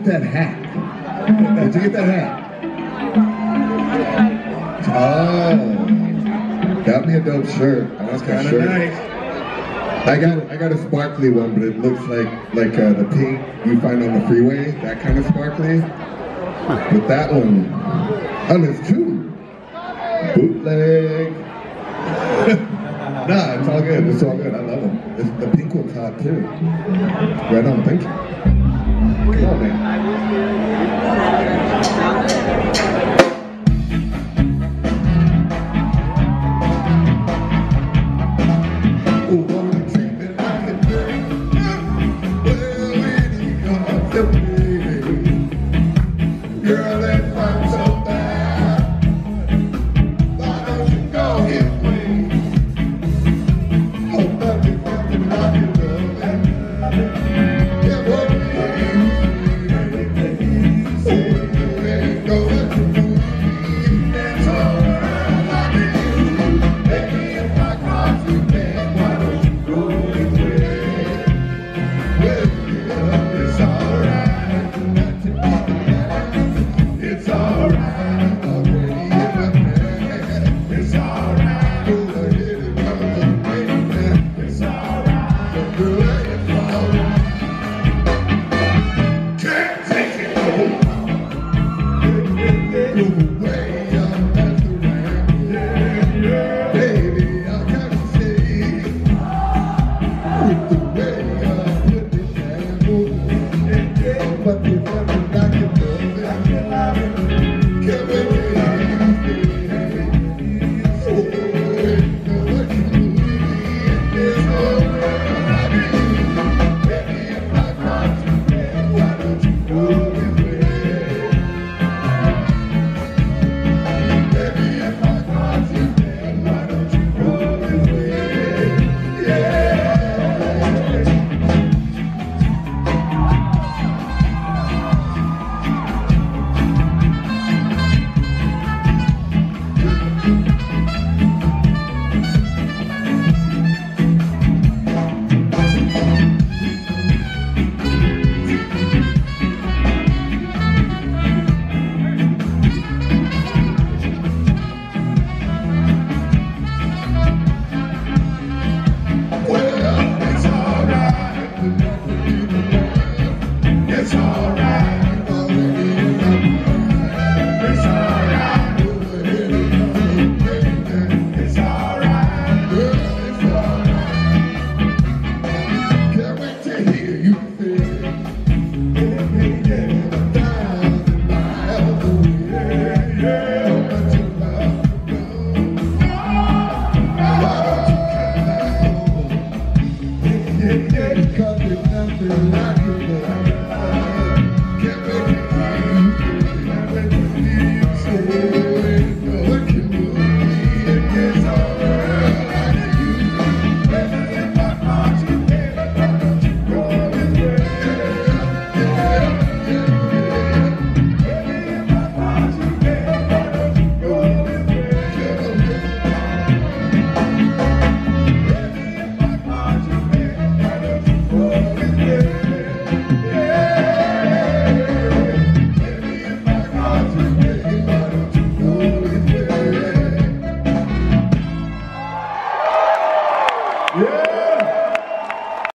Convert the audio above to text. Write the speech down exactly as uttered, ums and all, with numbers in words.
get that hat? Where'd you get that hat? Oh, got me a dope shirt. I like that shirt. Nice. I got I got a sparkly one, but it looks like like uh, the paint you find on the freeway, that kind of sparkly. But that one, oh, there's two. Bootleg. Nah, it's all good. It's all good. I love them. It's, the pink one's hot too. Right on, thank you. Come on, man. Yeah.